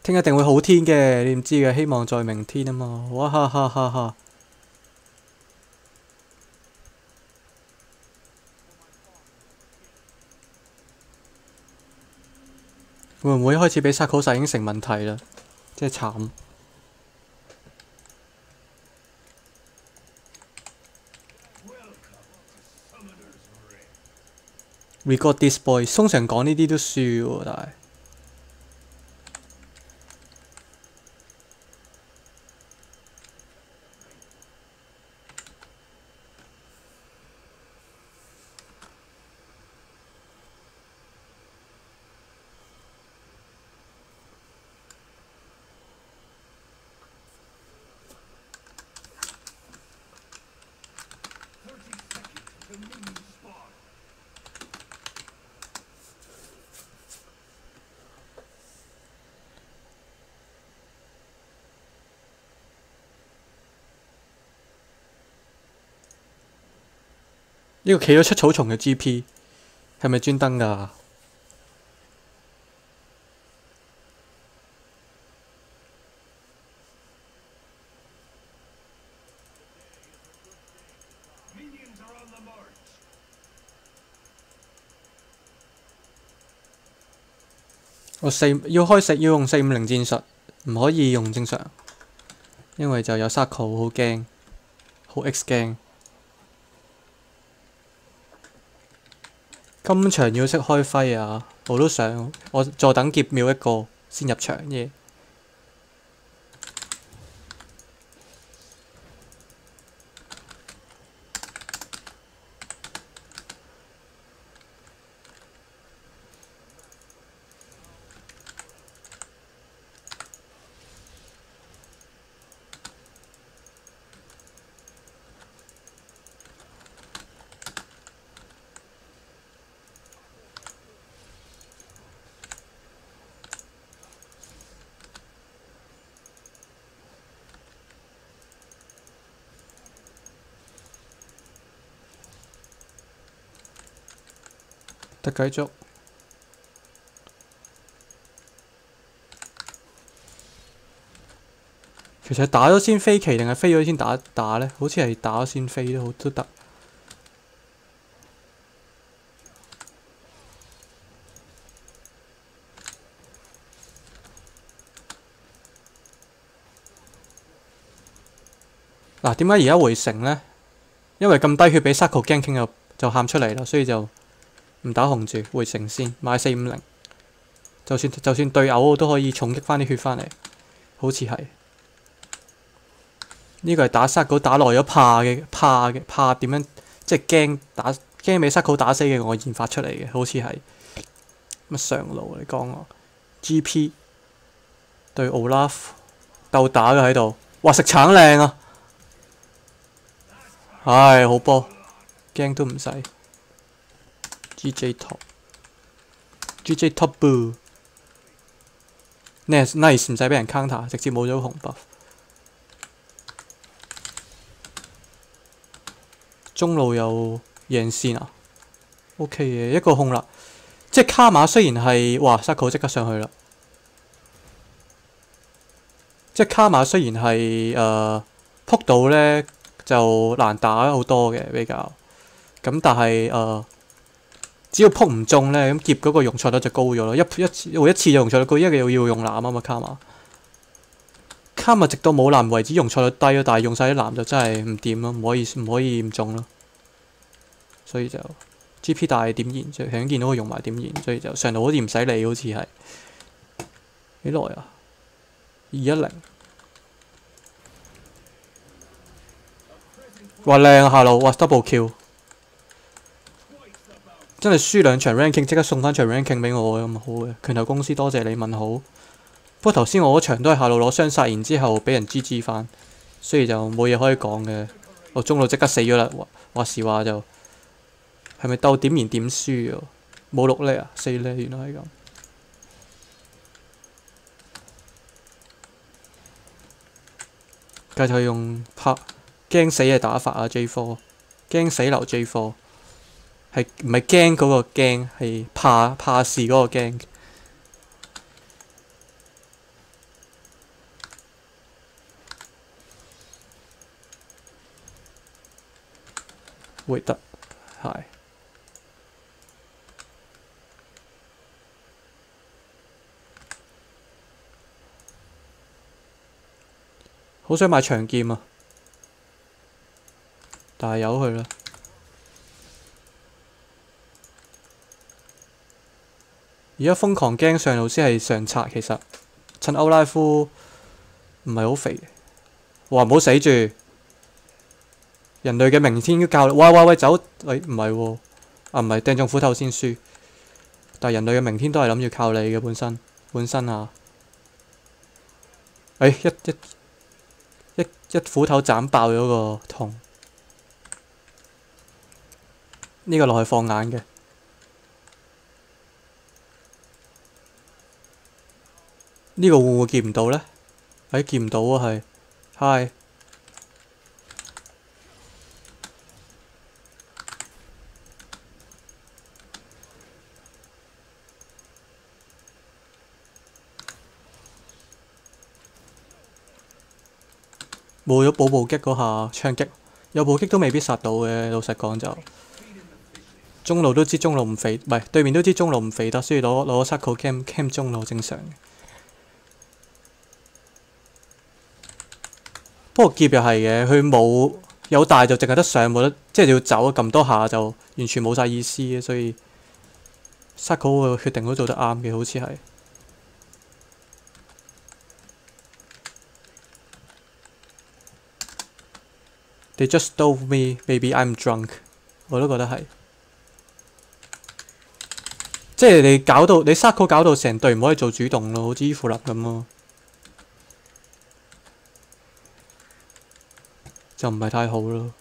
聽一定會好天嘅，你唔知嘅，希望在明天啊嘛，哇哈哈哈哈！會唔會一開始俾沙口殺已經成問題啦？真係慘。We got this boy， 通常講呢啲都輸喎，但係。呢個企咗出草叢嘅 GP 係咪專登㗎？我要用450戰術，唔可以用正常，因為就有 Sako 好驚，好 X 驚。今場要識開揮啊！我都想，我坐等劫秒一個先入場啫。得繼續。其實打咗先飛棋定係飛咗先打呢？好似係打咗先飛都得。嗱，點解而家回城呢？因為咁低血俾 Sako 驚傾就喊出嚟啦，所以就唔打紅住，回城先買450。就算對嘔都可以重擊翻啲血翻嚟，好似係。呢個係打 Sako 打耐咗怕點樣，即係驚俾 Sako 打死嘅我研發出嚟嘅，好似係乜上路你講我 GP 對 Olaf 鬥打嘅喺度，哇食橙靚啊！唉，好波，驚都唔使。GJ top boo nice 唔使俾人 counter， 直接冇咗紅 buff。中路有贏線啊 ，OK 嘅一個控啦。即係卡馬雖然係哇 Sako 即刻上去啦。即係卡馬雖然係撲到呢就難打好多嘅比較，咁但係只要撲唔中呢，咁劫嗰個容錯率就高咗咯。一次就容錯率高，因為又要用藍啊嘛卡馬直到冇藍為止容錯率低咯，但係用晒啲藍就真係唔掂咯，唔可以唔中咯。所以就 GP 大點燃，就係見到佢用埋點燃，所以就上路好似唔使理，好似係幾耐啊？210，哇靚啊下路，哇 double kill， 真係輸2場 ranking 即刻送翻場 ranking 俾我咁好嘅，拳頭公司多謝你問好。不過頭先我嗰場都係下路攞雙殺，然之後俾人 GG 翻，所以就冇嘢可以講嘅。我中路即刻死咗啦，話時話就係咪鬥點燃點輸啊？冇6呢啊，4呢，原來係咁。繼續用驚死嘅打法啊 J4， 驚死流 J4， 係唔係驚嗰個驚，係怕事嗰個驚。 會得係。好想買長劍啊，但係由佢啦。而家瘋狂驚上路先係上策，其實趁歐拉夫唔係好肥。哇！唔好死住！人類嘅明天都教你。喂，走！喂，唔係喎，啊唔係掟中斧頭先輸。但係人類嘅明天都係諗住靠你嘅本身啊！一斧頭斬爆咗個痛。呢個落去放眼嘅。呢個會唔會見唔到呢？見唔到啊，係。嗨。冇咗步擊嗰下槍擊，有步擊都未必殺到嘅。老實講就，中路都知中路唔肥，唔係對面都知中路唔肥得，所以攞 Circle cam 中路正常嘅。不過劫又係嘅，佢冇有大就淨係得上，冇得即係要走咁多下就完全冇晒意思嘅，所以 Circle 嘅決定都做得啱嘅，好似係。They just stole me, maybe I'm drunk。我都覺得係，即係你Circle 搞到成隊唔可以做主動咯，好似伊芙琳咁咯，就唔係太好咯。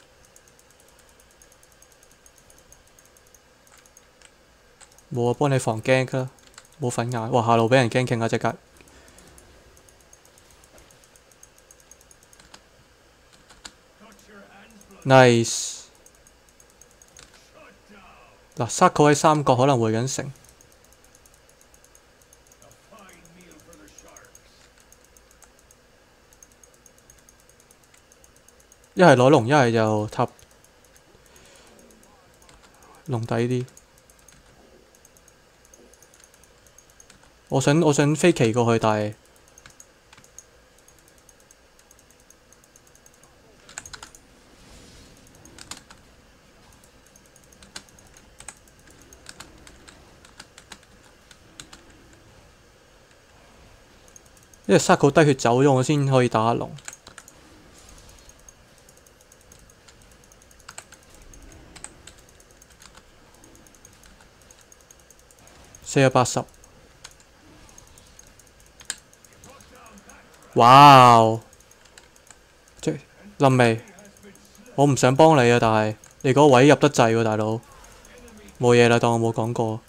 冇啊，幫你防驚㗎，冇粉眼。哇！下路俾人驚傾啊，即刻。Nice。嗱，Circle 喺三角可能回緊城。一係攞龍，一係就塔龍底啲。我想飛騎過去，但係因為 Circle 低血走咗，我先可以打龍。480。哇！即冧未？我唔想幫你啊，但係你嗰位入得滯喎，大佬。冇嘢啦，當我冇講過。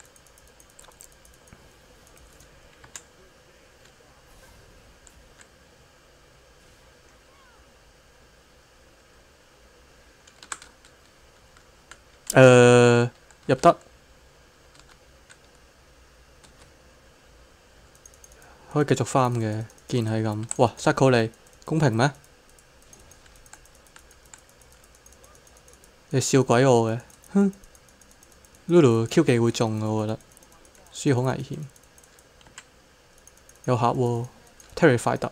入得。可以繼續farm嘅，既然係咁。哇！Circle 你公平咩？你笑鬼我嘅，哼 ！Lulu Q 技會中嘅，我覺得，輸好危險。有客喎 ，Terrified 得，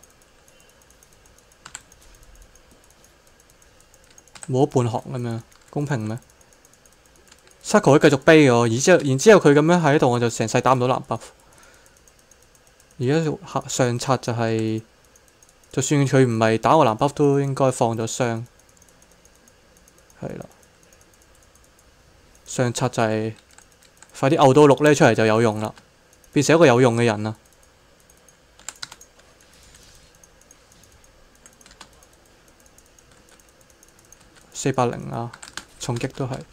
冇咗半行咁樣，公平咩？Circle 可以繼續背我，然之後佢咁樣喺度，我就成世打唔到藍 buff。而家上策就係、就算佢唔係打我藍 buff 都應該放咗傷，係啦。上策就係、快啲嘔到6呢出嚟就有用啦，變成一個有用嘅人啦。480啊，重擊都係。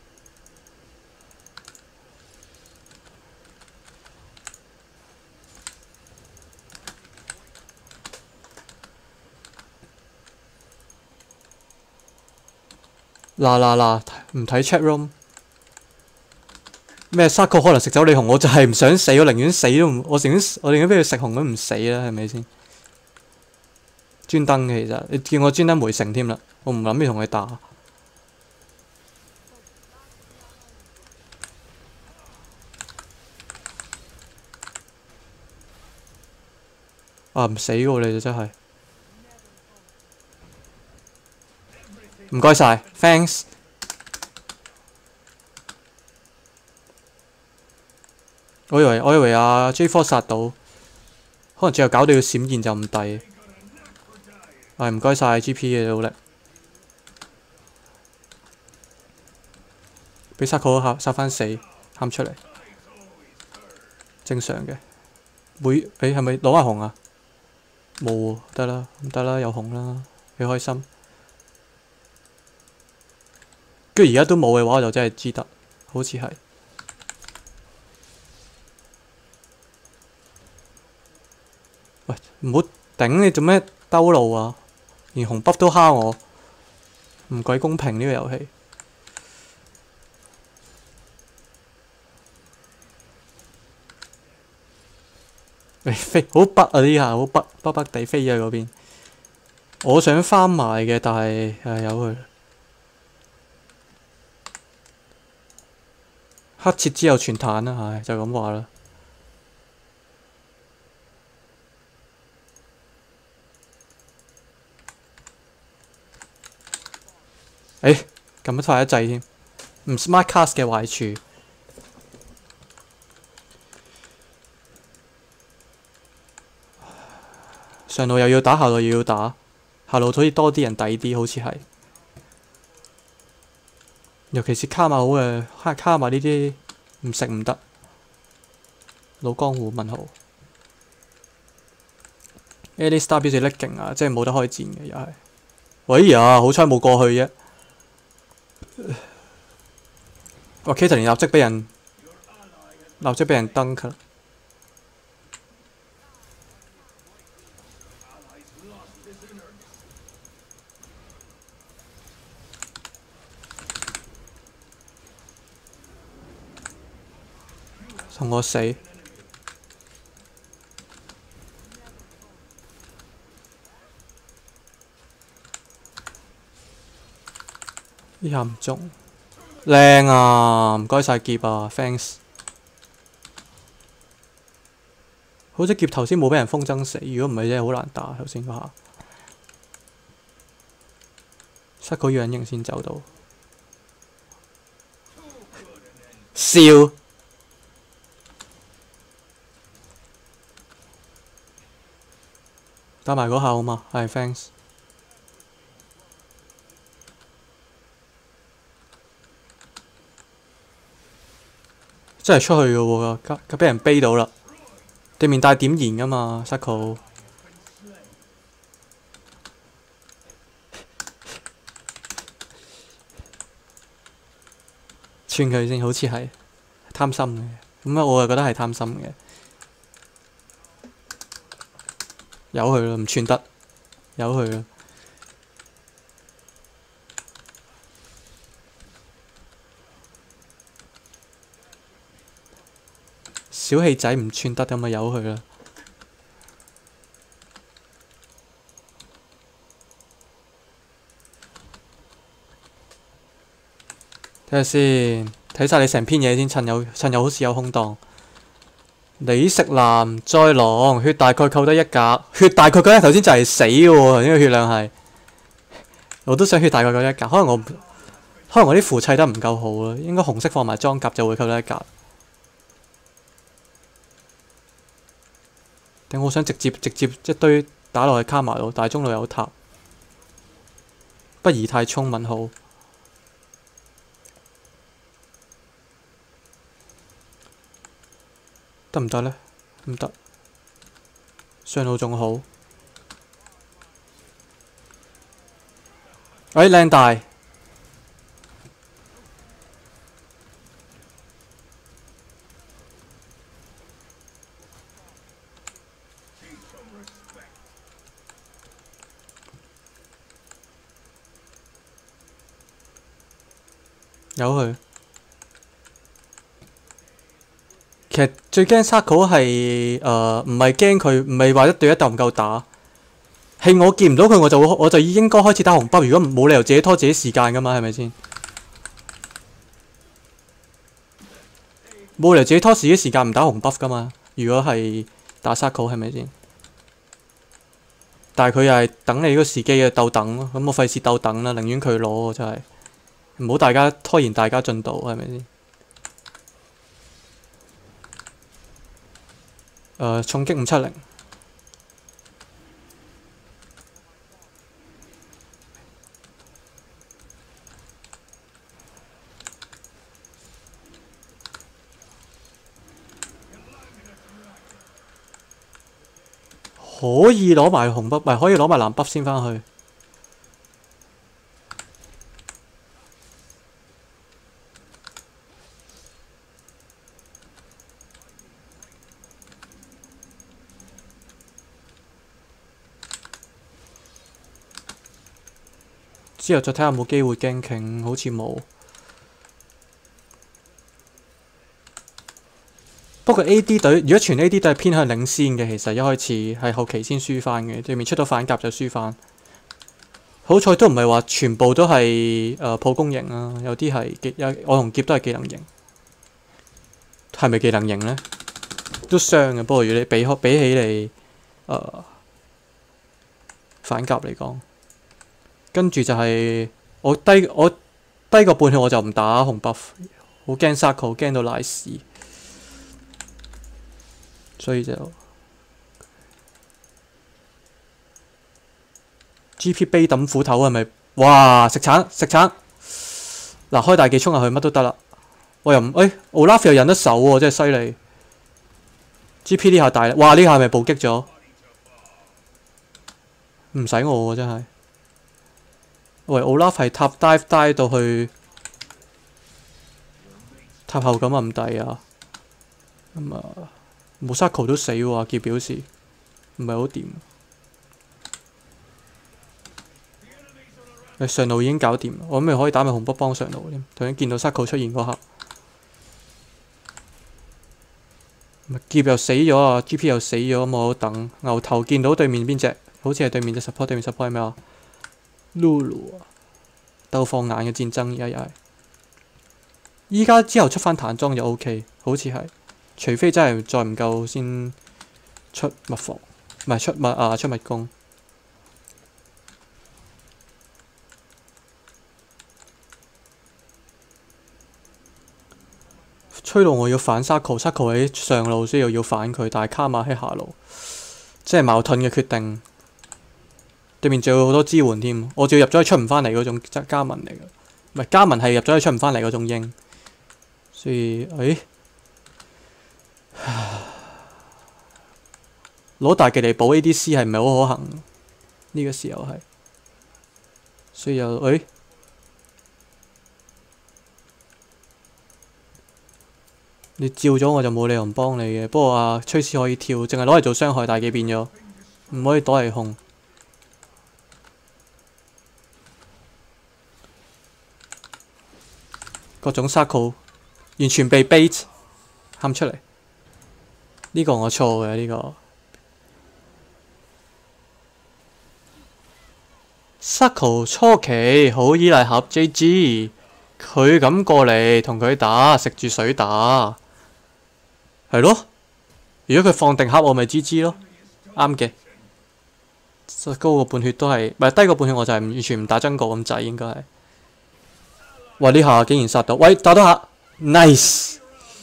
嗱，唔睇 chat room 咩 Circle 可能食走你紅，我就係唔想死，我寧願死都唔，我寧願俾佢食紅都唔死啦，係咪先？專登嘅其實，你見我專登回城添啦，我唔諗住同佢打。 啊唔死喎你真係，唔該晒 ，thanks。我以為阿 J4 殺到，可能最後搞到要閃現就唔抵。係唔該晒 GP 嘅努力，俾沙口殺翻死，喊出嚟，正常嘅。係咪攞下紅啊？冇喎，得啦，唔得啦，有紅啦，幾開心。跟住而家都冇嘅話，我就真係知得，好似係。喂，唔好頂你做咩兜路啊？連紅 buff 都蝦我，唔鬼公平呢個遊戲。你飛好北啊！呢下好北地飛啊嗰邊。我想翻埋嘅，但係由佢。黑切之後全彈啦，唉，就咁話啦。撳咗快一掣添，唔 smart cast 嘅壞處。上路又要打，下路又要打，下路好似多啲人抵啲，好似係。尤其是卡瑪好嘅，卡瑪呢啲唔食唔得。老江湖問號 ，A star 表示叻勁啊，即係冇得開戰嘅又係。喂呀，好彩冇過去啫。哇 Caitlyn 立即俾人dunk 啦。同我死！呢下唔中，靚啊！唔該晒劫啊 ，thanks。好似劫頭先冇俾人風箏死，如果唔係真係好難打頭先嗰下。塞個樣型先走到，笑。打埋嗰下好嘛？係 thanks。真係出去嘅喎，佢俾人背到啦。對面帶點燃㗎嘛 ，Circle。串佢先，好似係貪心嘅。咁啊，我就覺得係貪心嘅。由佢啦，唔串得，由佢啦。小氣仔唔串得咁咪由佢啦。睇下先，睇晒你成篇嘢先，趁有好似有空檔。你食藍再狼，血大概扣得1格，血大概嗰一頭先就係死嘅喎，呢個血量係。我都想血大概扣1格，可能我啲符砌得唔夠好啦，應該紅色放埋裝甲就會扣得1格。定我想直接一堆打落去卡埋度，但係中路有塔，不宜太衝問號。得唔得呢？唔得，上路仲好。喂，靚大，由佢。其實最驚 Circle 係唔係驚佢，唔係話一對一鬥唔夠打，係我見唔到佢，我就應該開始打紅包。如果冇理由自己拖自己時間噶嘛，係咪先？冇理由自己拖自己時間唔打紅 buff 噶嘛。如果係打 Circle 係咪先？ 但係佢又係等你個時機嘅鬥等咯。咁我費事鬥等啦，寧願佢攞真係唔好大家拖延大家進度，係咪先？重擊570。可以攞埋紅筆，唔係可以攞埋藍筆先返去。之後再睇下有冇機會驚傾，好似冇。不過 A.D 隊如果全 A.D 隊係偏向領先嘅，其實一開始係後期先輸翻嘅，對面出到反甲就輸翻。好彩都唔係話全部都係普攻型啊，有啲係我同劫都係技能型，係咪技能型呢？都傷嘅，不過如果你比起你反甲嚟講，跟住就係我低個半血我就唔打紅 buff， 好驚 Circle 驚到瀨屎。所以就 G.P. 悲抌斧頭係咪？哇！食橙嗱，開大技衝入去乜都得啦。我又唔Olaf 又忍得手喎，真係犀利。G.P. 呢下大啦，哇！呢下係咪暴擊咗？唔使我喎，真係。喂，Olaf 係塔 dive 到去塔後咁啊，唔抵啊！咁啊〜冇 Circle 都死喎，傑表示唔係好掂。上路已經搞掂，我諗你可以打埋紅筆幫上路添。頭先見到 Circle 出現嗰刻，傑又死咗啊 ，GP 又死咗，冇好等。牛頭見到對面邊隻，好似係對面隻 support， 對面 support 係咩啊 ？Lulu 啊，鬥放眼嘅戰爭而家又係。依家之後出翻彈裝就 OK， 好似係。除非真係再唔夠先出蜜房，唔係出蜜攻。吹到我要反 Circle 喺上路，所以又要反佢，但係卡瑪喺下路，即係矛盾嘅決定。對面仲有好多支援添，我仲要入咗去出唔翻嚟嗰種加文嚟嘅，唔係加文係入咗去出唔翻嚟嗰種英，所以攞大技嚟補 ADC 係唔係好可行？呢個時候係，所以又你照咗我就冇理由唔幫你嘅。不過啊，崔斯可以跳，淨係攞嚟做傷害大技變咗，唔可以攞嚟控。各種 Circle 完全被 bait 喊出嚟。呢個我錯嘅呢個。Circle 初期好依賴盒 JG， 佢咁過嚟同佢打，食住水打，係咯。如果佢放定盒，我咪 GG 咯，啱嘅。高個半血都係，唔係低個半血我就係完全唔打真個咁滯，應該係。哇！呢下竟然殺到，喂，打多下 ，nice。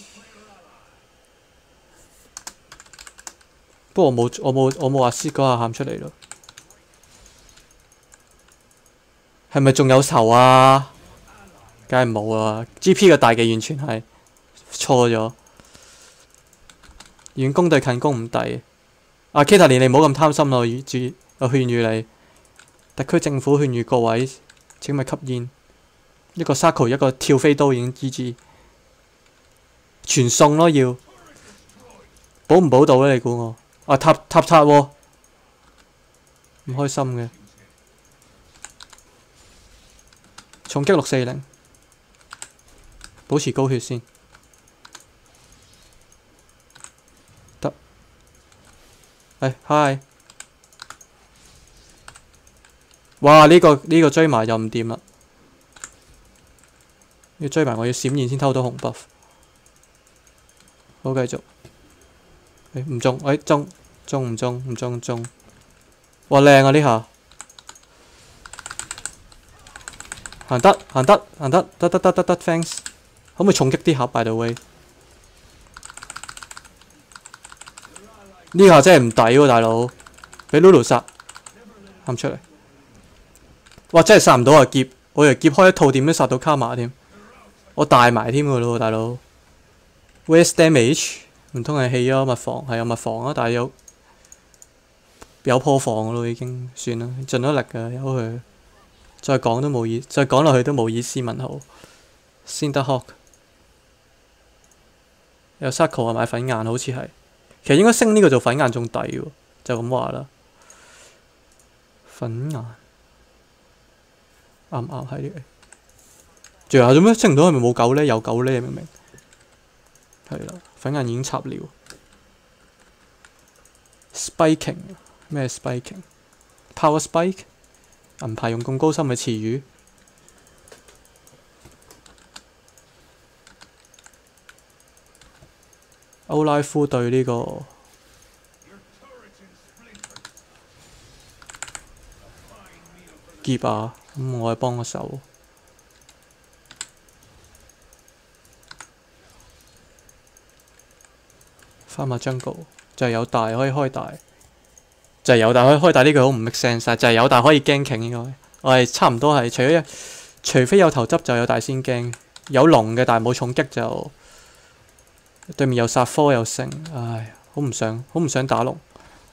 不過我冇話 assist 嗰下喊出嚟咯。係咪仲有仇啊？梗係冇啊 ！G.P 嘅大技完全係錯咗，遠攻對近攻唔抵。阿 Kita 連你唔好咁貪心咯，我勸喻你。特區政府勸喻各位，請咪吸煙。一個 Circle 一個跳飛刀已經 GG， 全送咯要。保唔保到咧？你估我？啊塔喎，唔開心嘅。重擊640，保持高血先。得。嗨！哇！呢個追埋就唔掂啦。要追埋我要閃現先偷到紅 buff。好，繼續。唔中，中唔中？ 哇靚啊呢下，行得行得行得得 ，thanks。可唔可以重擊啲盒 by the way？ 呢下真係唔抵喎，大佬，俾 Lulu 殺，喊出嚟。哇！真係殺唔到啊劫，我以為劫開一套點都殺到卡瑪添，我大埋添㗎咯，大佬。Where's damage？ 唔通係棄咗物防？係有物防啊，但係有破防㗎咯，已經算啦，盡咗力㗎，由佢。再講都冇意，再講落去都冇意思。問號。Cinderhawk 有 Circle 啊，買粉眼好似係。其實應該升呢個做粉眼仲抵喎，就咁話啦。粉眼啱唔啱喺呢個？最後做咩升唔到？係咪冇狗呢？有狗呢？明唔明？係啦，粉眼已經插了。Spiking 咩 Spiking？Power Spike？ 銀牌用咁高深嘅詞語。歐拉夫對呢個劫啊，咁我係幫個手。翻馬 jungle 就係有大可以開大，就係有大可以開大呢句好唔 make sense， 就係有大可以驚傾應該。我係差唔多係除非有頭執就有大先驚，有龍嘅但係冇重擊就。對面又殺科又勝，唉，好唔想打龍。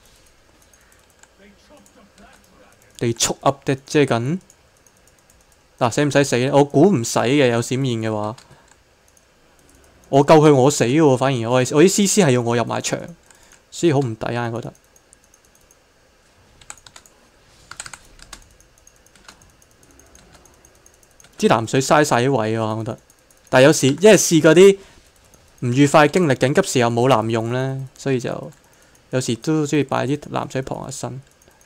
地速 up 的即係緊嗱，使唔使死咧？我估唔使嘅，有閃現嘅話，我救佢我死嘅喎，反而我啲 CC 係要我入埋場，所以好唔抵啊！覺得啲藍水嘥晒啲位啊，我覺得。但係有時因為試過啲唔愉快經歷，緊急時又冇藍用呢，所以就有時都中意擺啲藍水傍下身。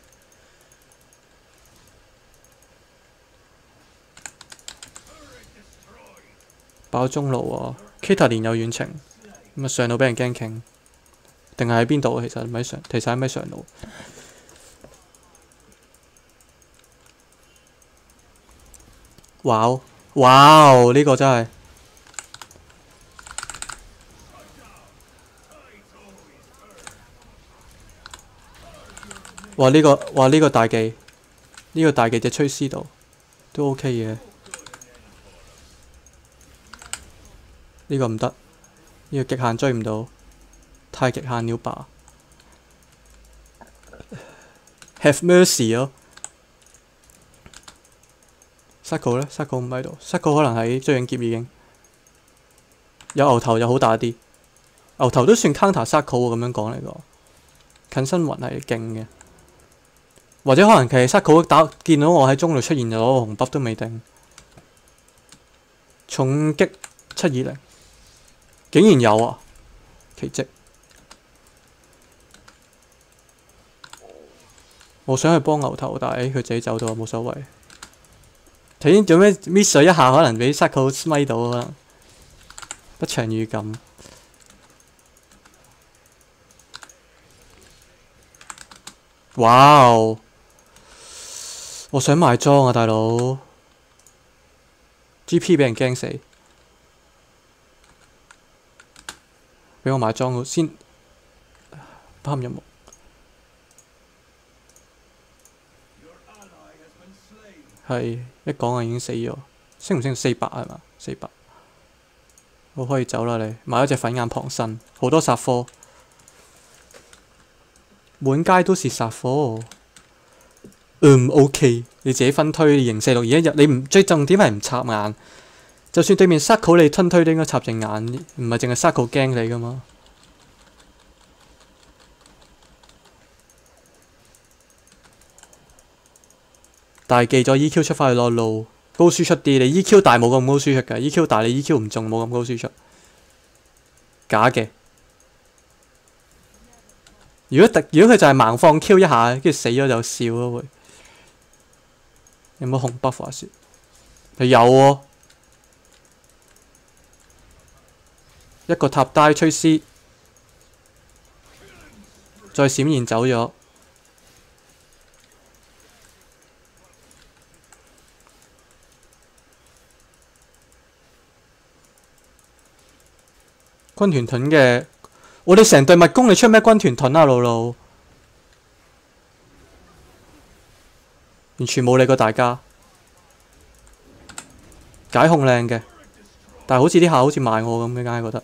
爆中路啊 ，Kita 連有遠程，咁啊上路俾人驚傾，定係喺邊度？其實喺咩上路？哇！呢個真係〜哇！呢個大技，呢個大技隻吹絲度都 OK 嘅。呢個唔得，呢個極限追唔到，太極限了吧 ？Have mercy 咯。Circle 呢 ？Circle 唔喺度，Circle 可能喺追緊劫已經。有牛頭就好打啲，牛頭都算 counter Circle 喎，咁樣講嚟講，近身魂係勁嘅。或者可能其實 Circle 見到我喺中路出現就攞個紅 buff 都未定。重擊720，竟然有啊！奇蹟！我想去幫牛頭，但係佢自己走咗，冇所謂。頭先做咩 miss 咗一下，可能俾 Circle smite 到可能。不祥預感。哇哦！我想賣裝啊，大佬 ！GP 俾人驚死，俾我賣裝先，不堪入目。係一講啊已經死咗，升唔升400係嘛？400，我可以走啦你，買咗隻粉眼旁身，好多殺科，滿街都是殺科。OK， 你自己分推型46而家你唔最重點係唔插眼，就算對面 Circle 你吞推都應該插隻眼，唔係淨係 Circle 驚你噶嘛。但係記咗 EQ 出翻去落路，高輸出啲，你 EQ 大冇咁高輸出㗎 ，EQ 大你 EQ 唔中冇咁高輸出，假嘅。如果佢就係盲放 Q 一下，跟住死咗就笑咯會。有冇紅 buff 話説？有喎、啊，一個塔帶吹絲，再閃現走咗。 軍團盾嘅，我哋成隊密攻，你出咩軍團盾啊，老老？完全冇理過大家。解控靚嘅，但係好似啲下好似賣我咁嘅，梗係覺得。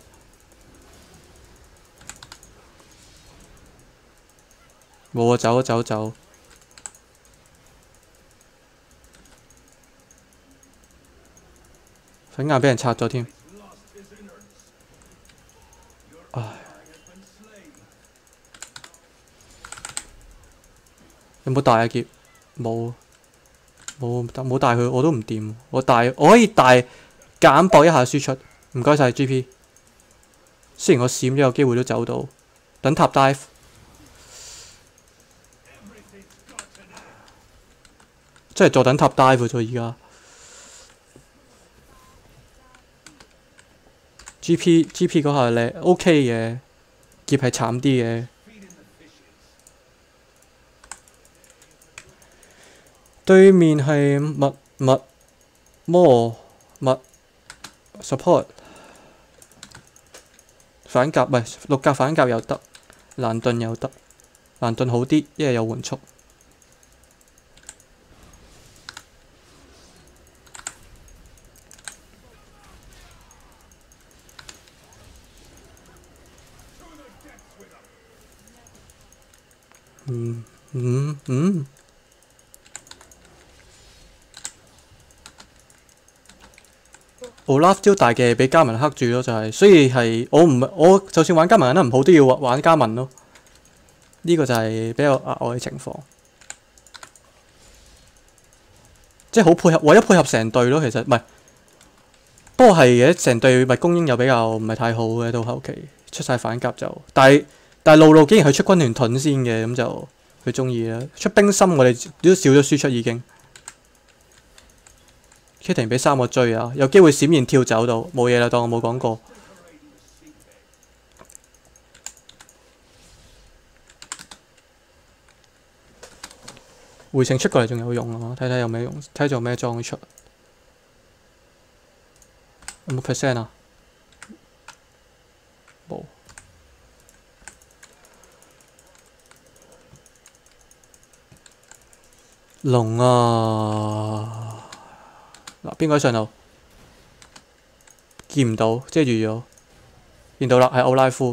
冇啊，走啊走走。粉眼俾人拆咗添。唉。有冇帶啊劫？冇。冇帶佢，我都唔掂。我可以帶夾硬搏一下輸出。唔該晒 GP。雖然我閃咗有機會都走到，等塔 dive。真係坐等塔 dive 咗而家。GP 嗰下咧 OK 嘅，劫係慘啲嘅。對面係魔 support 反甲，唔係六甲反甲又得，藍盾又得，藍盾好啲，因為有緩速。Olaf 招大嘅俾加文克住咯，就係，所以係我就算玩加文得唔好都要玩加文咯。呢個就係比較額外嘅情況，即係好配合，為咗配合成隊咯。其實唔係，不過係嘅，成隊咪供應又比較唔係太好嘅，到後期出晒反甲就，但係路路竟然係出軍團盾先嘅，咁就佢中意啦。出冰心我哋都少咗輸出已經。Kitty 俾3個追啊！有機會閃現跳走到，冇嘢啦，當我冇講過。回程出過嚟仲有用啊！睇睇有咩用，睇下仲有咩裝出。有冇 percent 啊？冇。龍啊！嗱，邊個喺上路？見唔到，遮住咗。見到啦，係奧拉夫。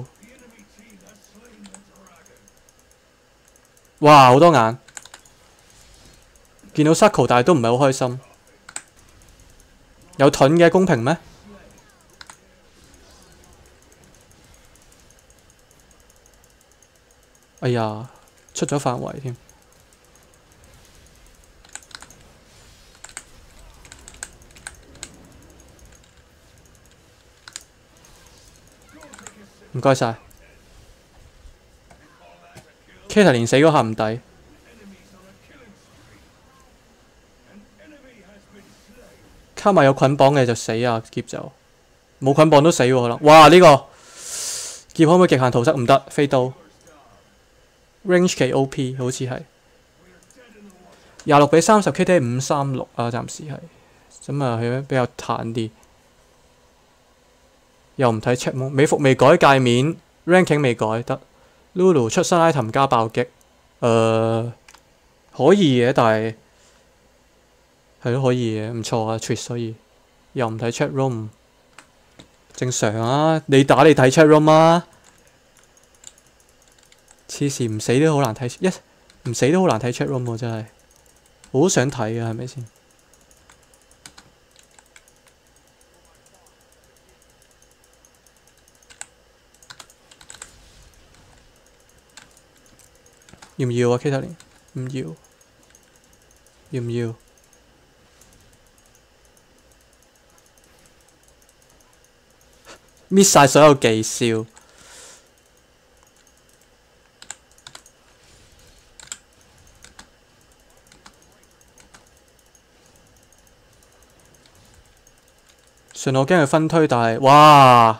哇，好多眼。見到 Circle 但係都唔係好開心。有盾嘅公平咩？哎呀，出咗範圍添。唔該晒。Kater 連死嗰下唔抵。卡埋有捆綁嘅就死啊！劫就冇捆綁都死喎可能。哇！呢個劫可唔可以極限屠殺？唔得，飛刀。range 期 OP 好似係26比30 KD 536啊，暫時係咁啊，係比較彈啲。又唔睇 check 冇，美服未改界面 ，ranking 未改得。Lulu 出新 item 加爆擊，可以嘅，但係係咯可以嘅，唔錯啊 ，Trish 所以又唔睇 chat room， 正常啊，你打你睇 chat room 啊，黐線唔死都好難睇，唔死都好難睇 chat room 喎，真係，我好想睇啊，係咪先？要唔要啊 Kater 唔要，要唔要？搣晒所有技笑，順我驚佢分推，但係哇！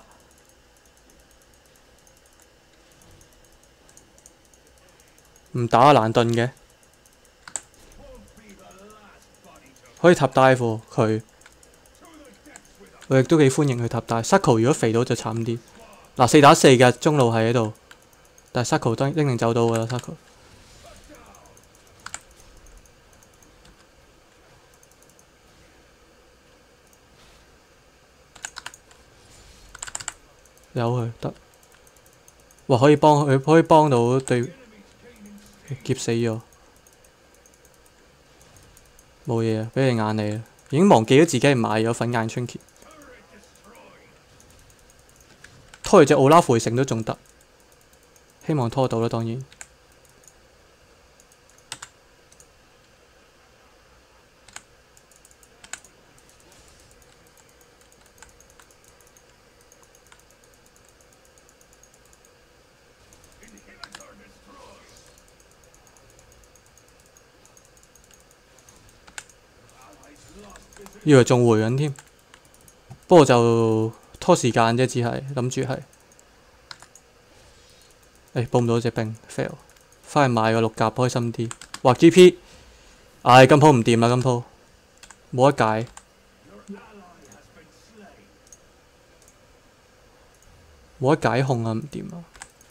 唔打藍盾嘅，可以塔 dive 喎佢，我亦都幾歡迎佢塔 dive。Circle 如果肥到就慘啲， 嗱4打4嘅中路係喺度，但係 Sako 都一定走到㗎啦 ，Sako。有佢得，哇！可以幫佢，可以幫到對劫死咗，冇嘢啊！俾你眼你啦，已經忘記咗自己係買咗粉眼春傑，拖住隻奧拉回城都仲得，希望拖到啦，當然。以為仲回緊添，不過就拖時間啫，只係諗住係。報唔到隻兵 fail， 翻去買個6甲開心啲。哇 GP， 今鋪唔掂啦，今鋪冇得解。冇得解控啊，唔掂啊！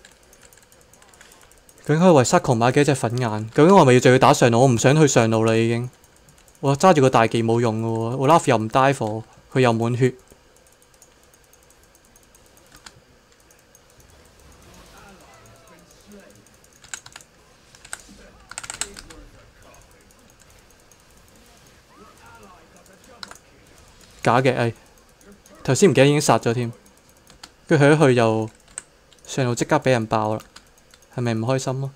究竟可以為 Sako 買幾隻粉眼？究竟我係咪要仲要打上路？我唔想去上路啦，已經。我揸住個大技冇用嘅喎，我 Olaf 又唔帶火，佢又滿血。假嘅頭先唔記得已經殺咗添，跟住去一去又上路即刻俾人爆啦，係咪唔開心啊？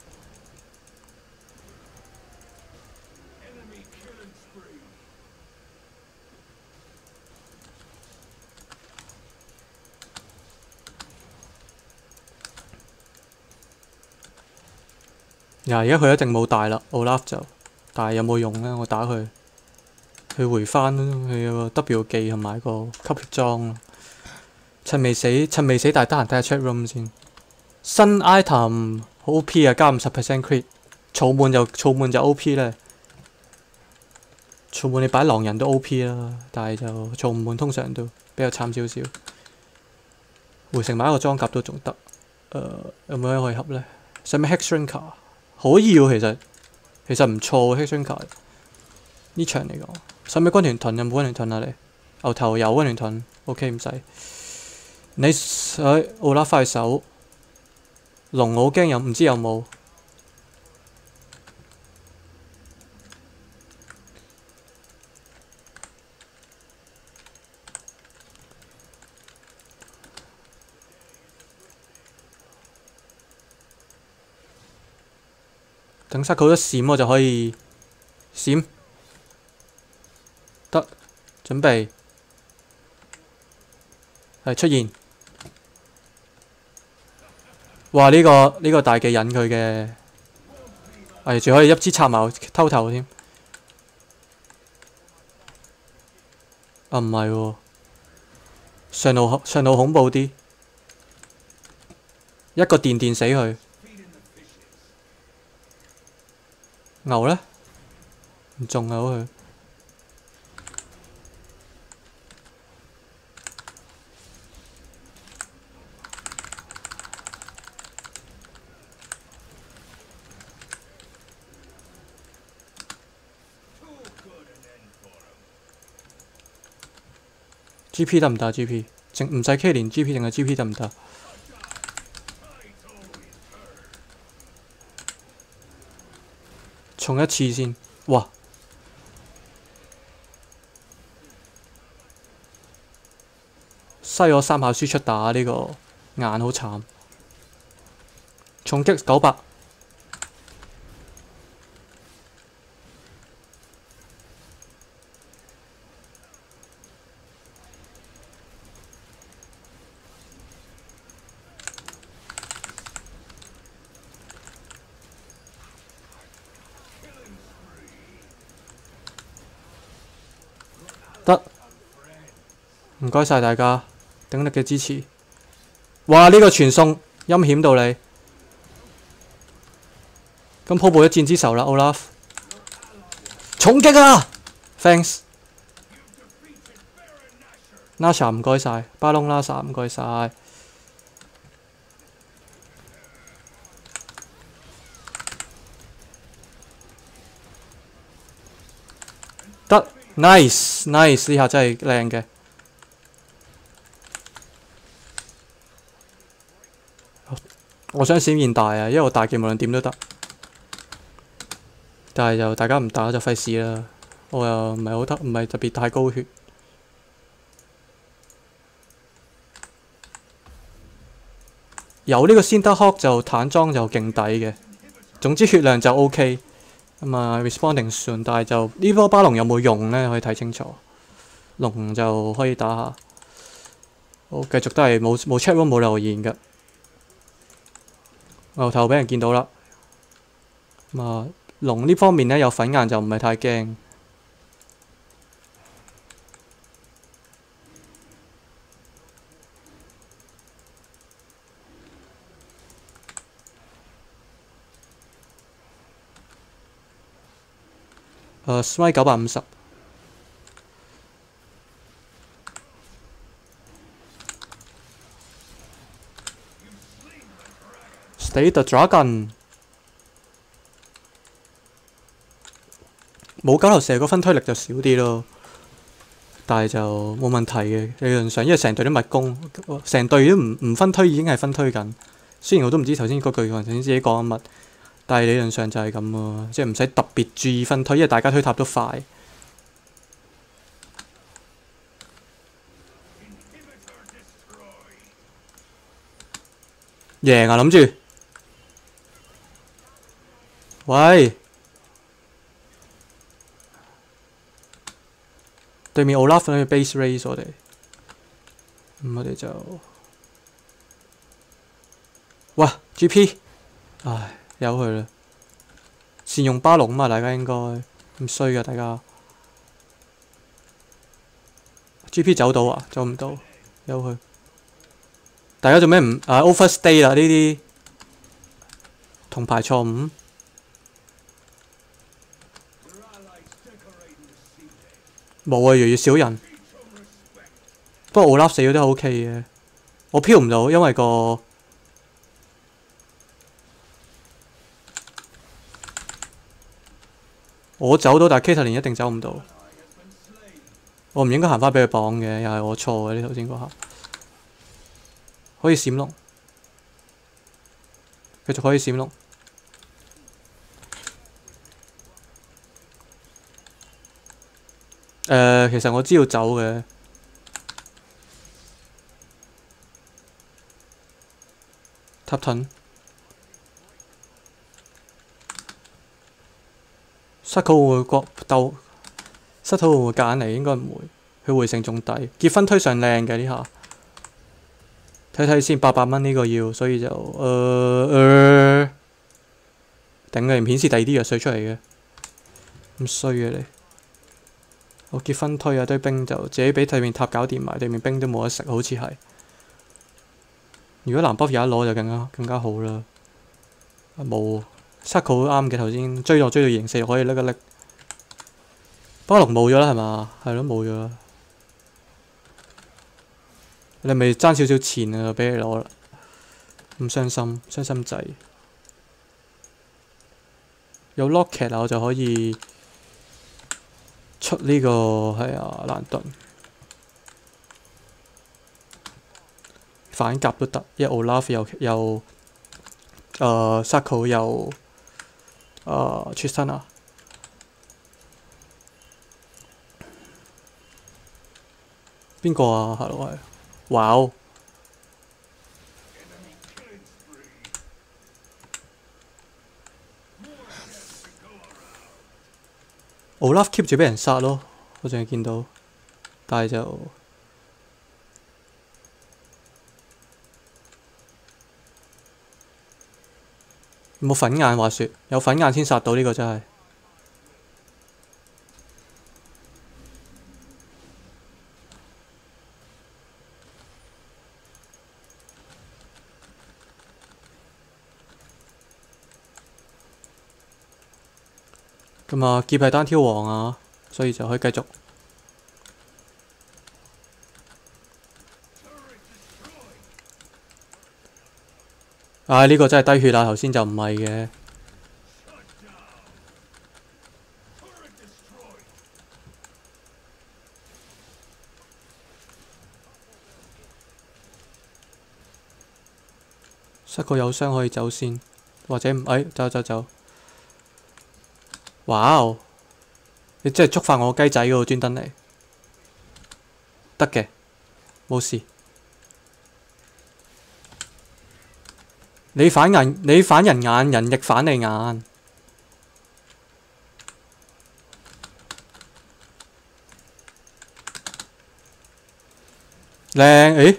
而家佢一定冇大啦 ，Olaf 就，但係有冇用呢？我打佢，佢回翻佢有個 W 技同埋個吸血裝，趁未死，但係得閒睇下 chat room 先。新 item 好 OP 啊，加50% crit， 儲滿就 OP 咧。儲滿你擺狼人都 OP 啦，但係就儲唔滿通常都比較慘少少。回城買一個裝甲都仲得。有冇嘢可以合呢？使唔使 Hex Shrinker？可以喎，其實唔錯 Hex Shrinker 呢場嚟講。使唔使軍團盾？有冇軍團盾啊？你牛頭有軍團盾 ，OK 唔使。你奧拉快手龍我好驚唔知有冇。等Sako一閃我就可以閃，得準備係出現。哇！呢個大技引佢嘅，仲可以一支插矛偷頭添。唔係喎，上路恐怖啲，一個電死佢。牛呢？唔中啊！佢GP 得唔得 ？GP 淨唔使 K 連 GP 定係 GP 得唔得？重一次先，哇！嘥咗3下輸出打呢個眼好慘，重擊900。得，唔該晒大家鼎力嘅支持。哇！呢個傳送陰險到你，咁鋪報一箭之仇啦 ，Olaf。重擊啊 ！Thanks。Nasha 唔該晒，巴隆 Nasha 唔該晒。 ，nice nice 呢下真係靚嘅。我想閃現大啊，因為我大技無論點都得，但係就大家唔打就費事啦。我又唔係好得，唔係特別太高血。有呢個先得 Hawk 就坦裝就勁抵嘅。總之血量就 OK 咁啊 ，responding soon，但係就呢波巴龍有冇用呢？可以睇清楚。龍就可以打下。好，繼續都係冇 chat room 冇留言嘅。牛頭俾人見到啦。咁啊，龍呢方面呢，有粉眼就唔係太驚。Smite 950。Stay the dragon。冇九頭蛇個分推力就少啲咯，但係就冇問題嘅理論上，因為成隊都密攻，成隊都唔分推已經係分推緊。雖然我都唔知頭先嗰句頭先自己講緊乜，但係理論上就係咁咯，即係唔使特別注意分推，因為大家推塔都快。贏啊！諗住，喂，對面 Olaf 喺度 base raise 我哋，咁我哋就，哇 GP， 唉，由佢啦，善用巴龍嘛，大家應該唔衰噶，大家 GP 走到啊，走唔到，由佢。大家做咩唔overstay 啦？呢啲銅牌錯誤，冇啊，越嚟越少人。不過Olaf死咗都 OK 嘅，我飄唔到，因為個我走到，但係 Caitlyn 一定走唔到。我唔應該行翻俾佢綁嘅，又係我錯嘅呢頭先嗰下。可以閃龍，繼續可以閃龍。其實我知道走嘅。塔盾。失土會唔會國鬥？失土會唔會夾硬嚟？應該唔會。佢回成仲抵，結婚推上靚嘅呢下。睇睇先，800蚊呢個要，所以就頂你唔顯示第二啲藥水出嚟嘅，咁衰嘅你。我結婚推啊堆兵就自己俾對面塔搞掂埋，對面兵都冇得食，好似係。如果藍 buff 有得攞就更加好啦。冇 Circle 啱嘅，頭先追到形勢可以拎一拎。巴龍冇咗啦係嘛？係咯，冇咗啦。你咪爭少少錢啊，俾你攞啦，咁傷心，傷心仔。有 Locket 啊，我就可以出呢個係啊蘭頓，反甲都得，因為 Olaf 又Circle 又Tristana。邊個啊？係咯係。哇哦 ！Olaf keep 住俾人殺咯，我淨係見到，但係就冇粉眼話説，有粉眼先殺到呢個真係。咁啊，劫係單挑王啊，所以就可以繼續。呢個真係低血啊！頭先就唔係嘅。 塞個有傷可以走先，或者唔走走走。哇哦！你真係觸發我雞仔嗰個專登嚟，得嘅，冇事。你反人眼，人亦反你眼。靚，誒？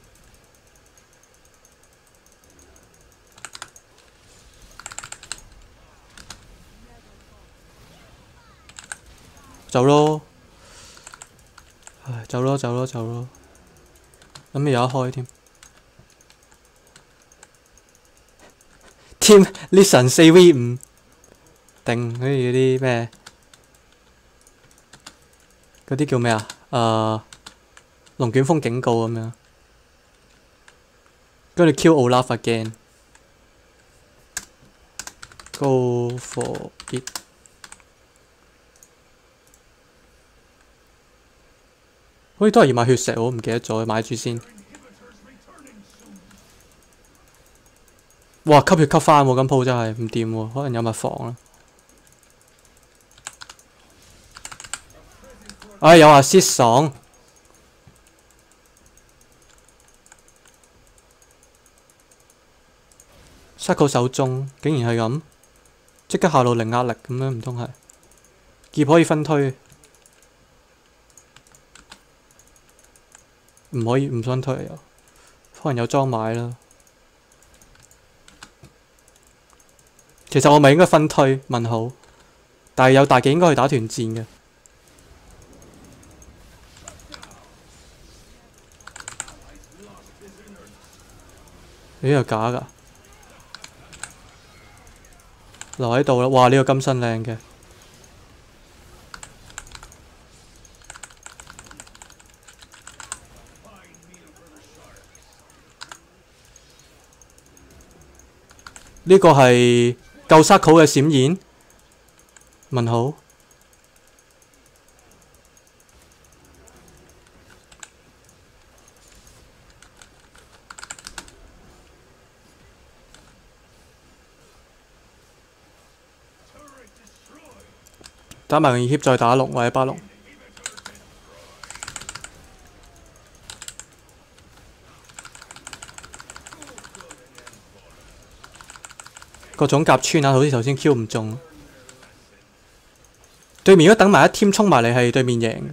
走咯！唉，走咯，走咯，走咯。諗住有得開添。Team Listen 4v5，定好似嗰啲咩？嗰啲叫咩啊？龍捲風警告咁樣。跟住 kill Olaf again。Go for it。好似都係要買血石，我唔記得咗，買住先。哇！吸血吸翻喎，咁鋪真係唔掂喎，可能有物防啦。唉，有assist爽。Shaco 手中竟然係咁，即刻下路零壓力咁樣，唔通係劍可以分推？唔可以唔分推又，可能有裝買啦。其實我咪應該分推問號，但係有大技應該去打團戰嘅。呢個假㗎，留喺度啦！哇，呢個金身靚嘅。呢個係救沙口嘅閃現？問號。打埋個二協再打龍或者巴龍。各種夾穿啊，好似頭先 Q 唔中。對面如果等埋一 team 衝埋嚟，係對面贏。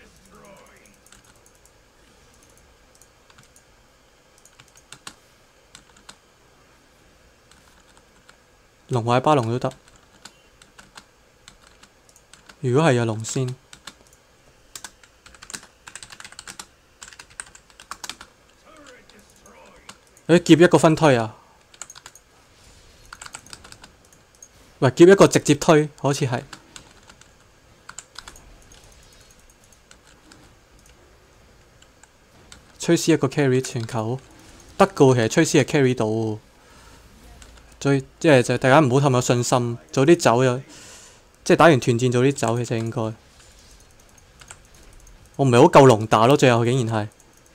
龍或者巴龍都得。如果係有龍先，劫一個分推啊！喂，劫一個直接推，好似係。崔斯一個 carry 全球得㗎喎，其實崔斯係 carry 到喎。即係就大家唔好太有信心，早啲走又即係打完團戰早啲走，其實應該。我唔係好夠龍打咯，最後竟然係。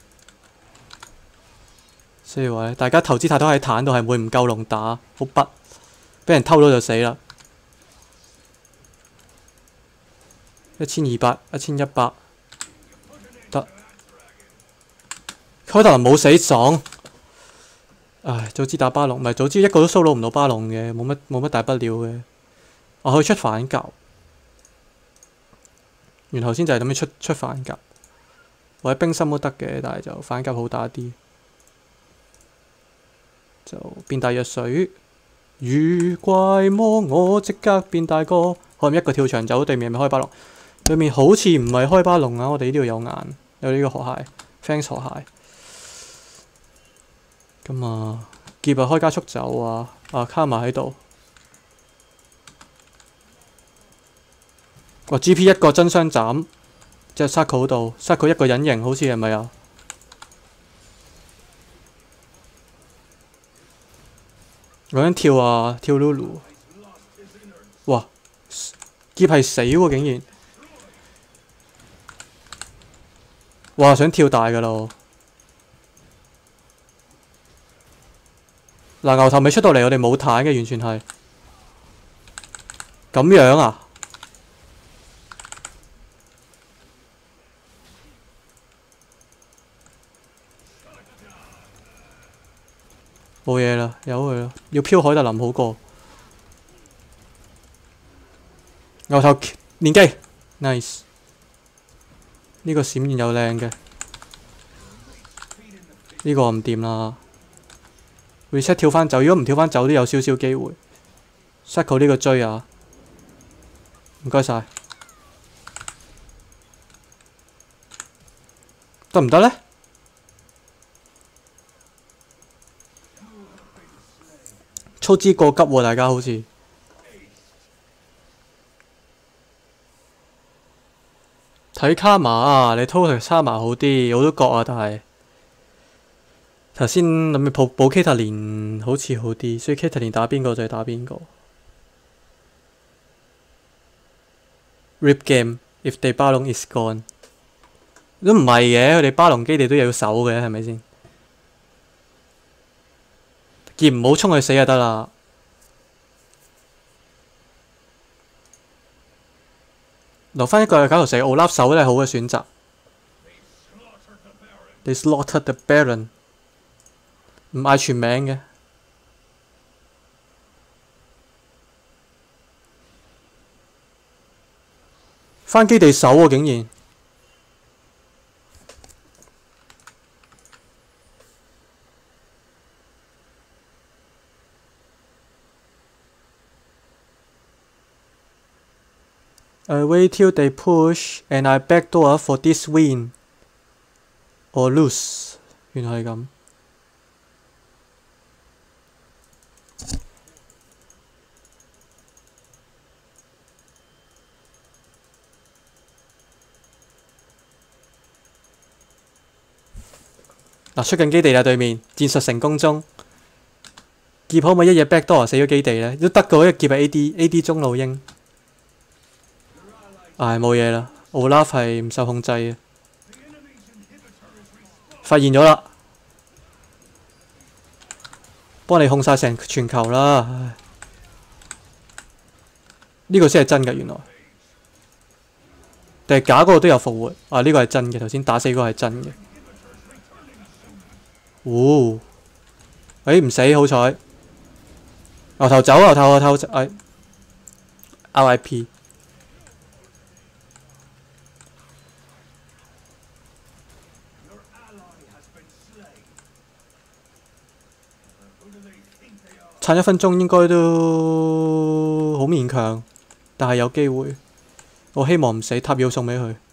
所以話咧，大家投資太多喺坦度係會唔夠龍打，好筆，俾人偷咗就死啦。1200、1100，得。開頭冇死爽。唉，早知打巴龍，唔係早知一個都 solo 唔到巴龍嘅，冇乜大不了嘅。我可以出反甲，然後先就係諗住出反甲，或者冰心都得嘅，但係就反甲好打啲。就變大藥水，遇怪魔我即刻變大個，可能一個跳牆走，對面咪開巴龍。對面好似唔係開巴龍啊，我哋呢度有眼，有呢個河蟹 ，Fans 河蟹。咁啊，劫啊開加速走啊，卡埋喺度。哇 ！GP 一個真雙斬，即係 Shaco 度 ，Shaco 一個隱形，好似係咪啊？我想跳啊，跳 Lulu。哇！劫係死喎，竟然！哇！想跳大㗎咯〜 嗱，牛頭未出到嚟，我哋冇彈嘅，完全係咁樣啊！冇嘢啦，由佢啦，要飄海特林好過。牛頭連機 ，nice。呢個閃現又靚嘅，呢個唔掂啦。reset 跳翻走，如果唔跳翻走都有少少機會。cycle 呢個追啊，唔該晒。得唔得呢？操之過急喎，大家好似。睇卡瑪啊，你 total 卡瑪好啲，我都覺啊，但係頭先諗住補 Caitlyn 好似好啲，所以 Caitlyn 打邊個就打邊個。Rip game if they 巴龍 is gone 都唔係嘅，佢哋巴龍基地都有守嘅，係咪先？劍唔好衝佢死就得啦。留翻一個9條死，奧拉手都係好嘅選擇。They slaughtered the Baron， 唔嗌全名嘅。翻基地守喎，竟然。I wait till they push and I backdoor for this win or lose。原來係咁。嗱，出緊基地啦，對面戰術成功中。劫可唔可以一嘢 backdoor 死咗基地呢？都得嘅，一劫係 AD 中路英。唉，冇嘢啦，奧拉係唔受控制嘅。發現咗啦，幫你控晒成全球啦。唉，呢個先係真嘅，原來。定係假嗰個都有復活啊？呢個係真嘅，頭先打死嗰個係真嘅。唔死好彩。牛頭走，牛頭，RIP。撐1分鐘應該都好勉強，但係有機會。我希望唔死，塔要送俾佢。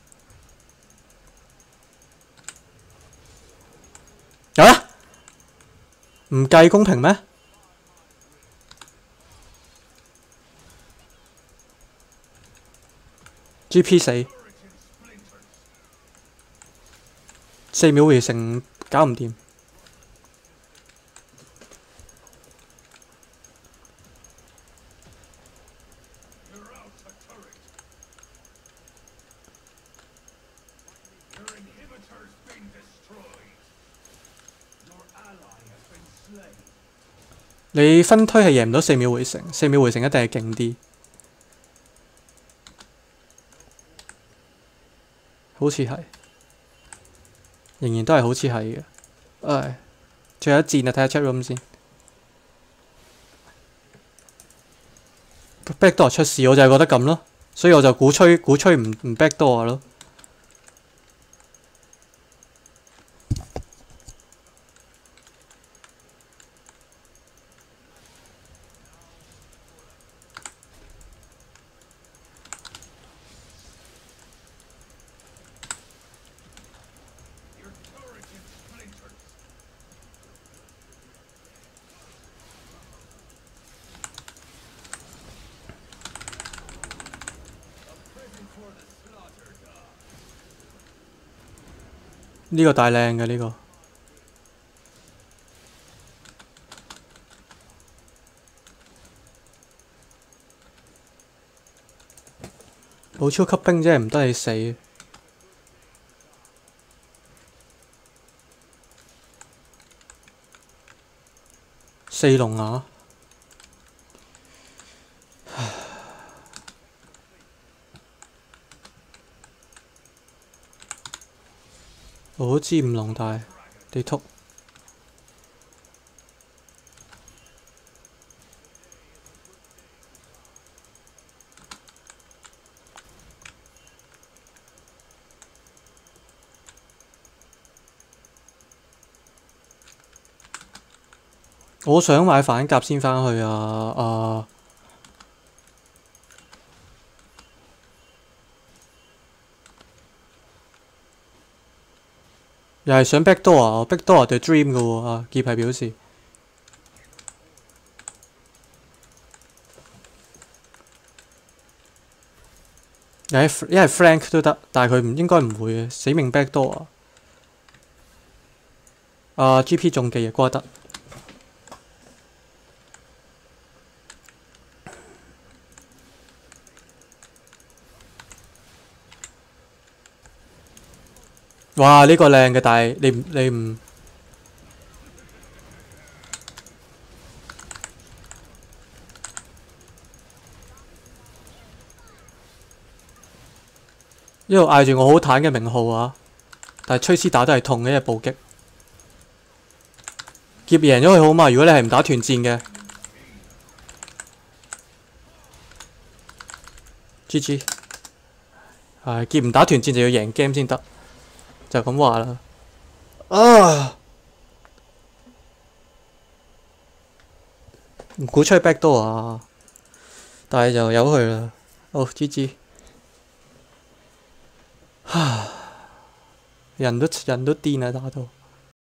有啦，唔計公平咩 ？GP 死，4秒回城搞唔掂。你分推係贏唔到4秒回城，4秒回城一定係勁啲。好似係，仍然都係好似係嘅。唉，最後一戰啊，睇下 chat room 先。backdoor 出事，我就係覺得咁咯，所以我就鼓吹唔 backdoor 咯。呢個大靚嘅呢個，冇超級兵啫，唔得你死。 4龍啊！我都知5龍，但係地圖我想買反甲先返去啊！又係想 backdoor 啊！backdoor the dream 嘅喎啊！傑係表示又係一係 flank 都得，但係佢唔應該唔會嘅，死命 backdoor 啊！GP 中技啊，瓜得。哇！呢個靚嘅，但係你唔一路嗌住我好坦嘅名號啊！但係崔斯打都係痛嘅一暴擊。劫贏咗佢好嘛？如果你係唔打團戰嘅 ，GG 係劫唔打團戰就要贏 game 先得，就咁話啦。啊！唔鼓吹 backdoor 啊，但係就由佢啦。哦 GG 人都癲啊打到〜